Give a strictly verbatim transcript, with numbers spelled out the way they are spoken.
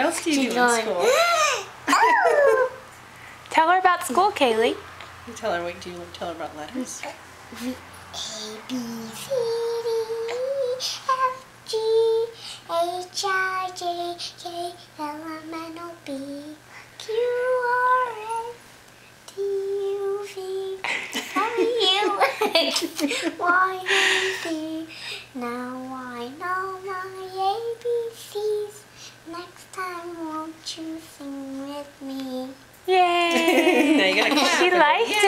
else do you She's do in going. school? Tell her about school, Kaylie. You tell her what do you tell her about letters? A, B, C, D, E, F, G, H, I, J, K, L, M, N, O, P, Q, R, S, T, U, V, W, X, Y, and Z. Now I know my A B Cs. Next time, won't you sing with me? Yay! Now you gotta clap. She likes